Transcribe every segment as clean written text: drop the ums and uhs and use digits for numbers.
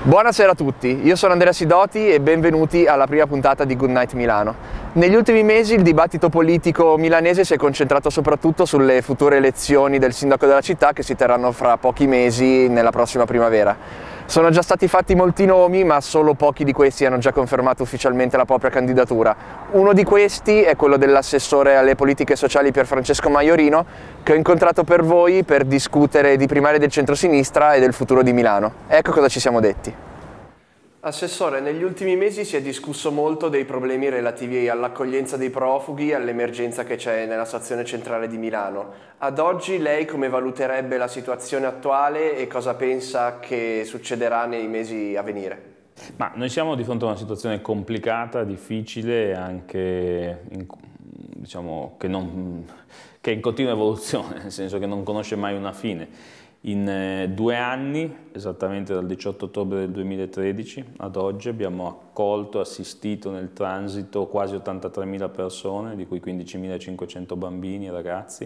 Buonasera a tutti, io sono Andrea Sidoti e benvenuti alla prima puntata di Good Night Milano. Negli ultimi mesi il dibattito politico milanese si è concentrato soprattutto sulle future elezioni del sindaco della città che si terranno fra pochi mesi nella prossima primavera. Sono già stati fatti molti nomi, ma solo pochi di questi hanno già confermato ufficialmente la propria candidatura. Uno di questi è quello dell'assessore alle politiche sociali Pierfrancesco Maiorino, che ho incontrato per voi per discutere di primarie del centrosinistra e del futuro di Milano. Ecco cosa ci siamo detti. Assessore, negli ultimi mesi si è discusso molto dei problemi relativi all'accoglienza dei profughi, all'emergenza che c'è nella stazione centrale di Milano. Ad oggi lei come valuterebbe la situazione attuale e cosa pensa che succederà nei mesi a venire? Ma noi siamo di fronte a una situazione complicata, difficile e anche diciamo, che è in continua evoluzione, nel senso che non conosce mai una fine. In 2 anni, esattamente dal 18 ottobre del 2013 ad oggi, abbiamo accolto e assistito nel transito quasi 83.000 persone, di cui 15.500 bambini e ragazzi,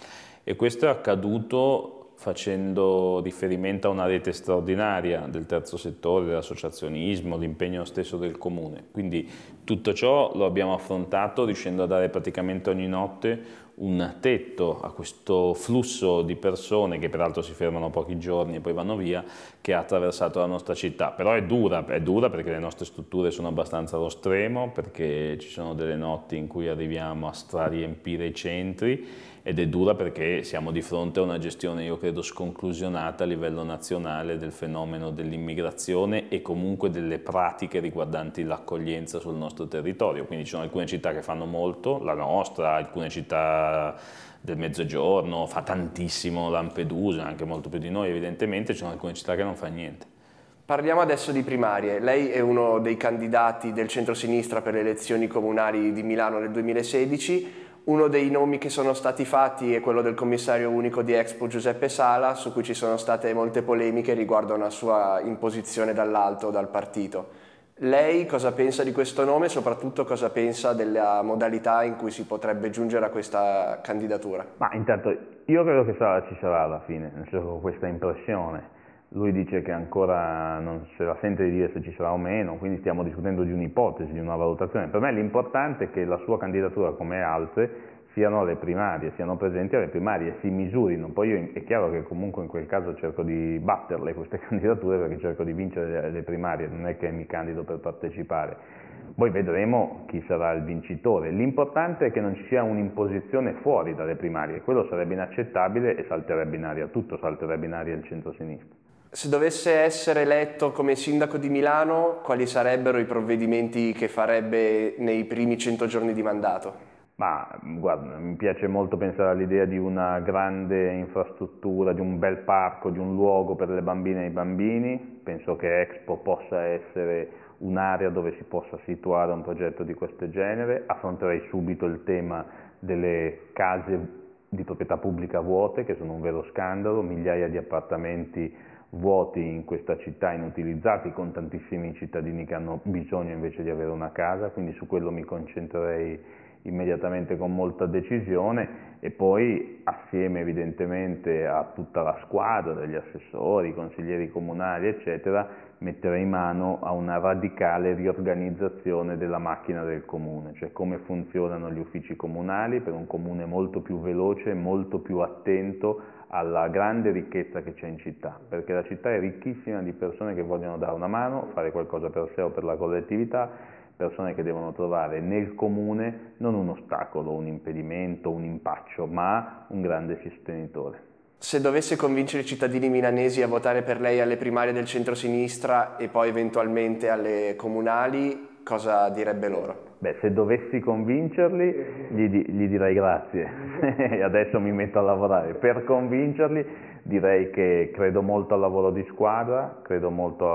e questo è accaduto facendo riferimento a una rete straordinaria del terzo settore, dell'associazionismo, l'impegno stesso del comune. Quindi tutto ciò lo abbiamo affrontato riuscendo a dare praticamente ogni notte un tetto a questo flusso di persone che peraltro si fermano pochi giorni e poi vanno via, che ha attraversato la nostra città. Però è dura perché le nostre strutture sono abbastanza allo stremo, perché ci sono delle notti in cui arriviamo a strariempire i centri, ed è dura perché siamo di fronte a una gestione, io credo, sconclusionata a livello nazionale del fenomeno dell'immigrazione e comunque delle pratiche riguardanti l'accoglienza sul nostro territorio. Quindi ci sono alcune città che fanno molto, la nostra, alcune città del Mezzogiorno, fa tantissimo Lampedusa, anche molto più di noi evidentemente, ci sono alcune città che non fa niente. Parliamo adesso di primarie. Lei è uno dei candidati del centro-sinistra per le elezioni comunali di Milano nel 2016. Uno dei nomi che sono stati fatti è quello del commissario unico di Expo Giuseppe Sala, su cui ci sono state molte polemiche riguardo a una sua imposizione dall'alto, dal partito. Lei cosa pensa di questo nome e soprattutto cosa pensa della modalità in cui si potrebbe giungere a questa candidatura? Ma intanto io credo che ci sarà alla fine, nel senso che ho questa impressione. Lui dice che ancora non se la sente di dire se ci sarà o meno, quindi stiamo discutendo di un'ipotesi, di una valutazione. Per me l'importante è che la sua candidatura, come altre, siano alle primarie, siano presenti alle primarie, si misurino. Poi io è chiaro che comunque in quel caso cerco di batterle queste candidature perché cerco di vincere le primarie, non è che mi candido per partecipare. Poi vedremo chi sarà il vincitore. L'importante è che non ci sia un'imposizione fuori dalle primarie, quello sarebbe inaccettabile e salterebbe in aria, tutto salterebbe in aria il centro-sinistra. Se dovesse essere eletto come sindaco di Milano, quali sarebbero i provvedimenti che farebbe nei primi 100 giorni di mandato? Ma guarda, mi piace molto pensare all'idea di una grande infrastruttura, di un bel parco, di un luogo per le bambine e i bambini. Penso che Expo possa essere un'area dove si possa situare un progetto di questo genere. Affronterei subito il tema delle case di proprietà pubblica vuote, che sono un vero scandalo, migliaia di appartamenti vuoti in questa città, inutilizzati, con tantissimi cittadini che hanno bisogno invece di avere una casa, quindi su quello mi concentrerei immediatamente con molta decisione e poi assieme evidentemente a tutta la squadra degli assessori, consiglieri comunali eccetera, metterei mano a una radicale riorganizzazione della macchina del comune, cioè come funzionano gli uffici comunali per un comune molto più veloce, molto più attento alla grande ricchezza che c'è in città, perché la città è ricchissima di persone che vogliono dare una mano, fare qualcosa per sé o per la collettività, persone che devono trovare nel comune non un ostacolo, un impedimento, un impaccio, ma un grande sostenitore. Se dovesse convincere i cittadini milanesi a votare per lei alle primarie del centro-sinistra e poi eventualmente alle comunali, cosa direbbe loro? Beh, se dovessi convincerli gli direi grazie e adesso mi metto a lavorare. Per convincerli direi che credo molto al lavoro di squadra, credo molto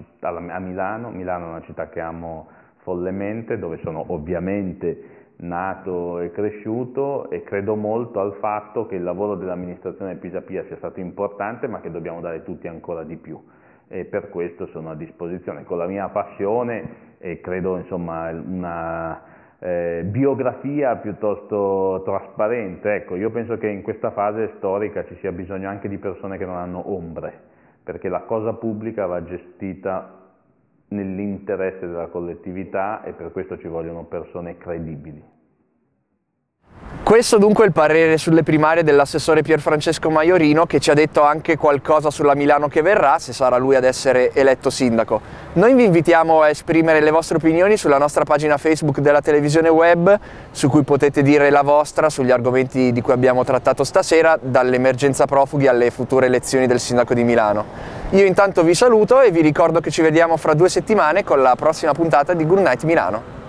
a Milano. Milano è una città che amo follemente, dove sono ovviamente nato e cresciuto, e credo molto al fatto che il lavoro dell'amministrazione Pisapia sia stato importante, ma che dobbiamo dare tutti ancora di più. E per questo sono a disposizione con la mia passione e credo insomma una biografia piuttosto trasparente. Ecco, io penso che in questa fase storica ci sia bisogno anche di persone che non hanno ombre, perché la cosa pubblica va gestita nell'interesse della collettività e per questo ci vogliono persone credibili. Questo dunque è il parere sulle primarie dell'assessore Pierfrancesco Maiorino, che ci ha detto anche qualcosa sulla Milano che verrà, se sarà lui ad essere eletto sindaco. Noi vi invitiamo a esprimere le vostre opinioni sulla nostra pagina Facebook della televisione web, su cui potete dire la vostra sugli argomenti di cui abbiamo trattato stasera, dall'emergenza profughi alle future elezioni del sindaco di Milano. Io intanto vi saluto e vi ricordo che ci vediamo fra 2 settimane con la prossima puntata di Good Night Milano.